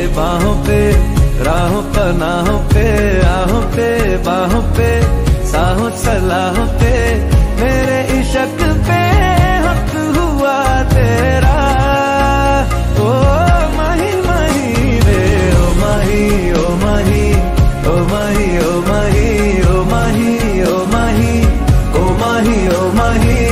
बाहों पे, राहों पनाहों पे, आहों पे बाहों पे, साहों सलाहों पे, मेरे इश्क पे हक हुआ तेरा। ओ माही माही रे, ओ माही, ओ माही, ओ माही, ओ माही, ओ माही, ओ माही, ओ माही, ओ माही।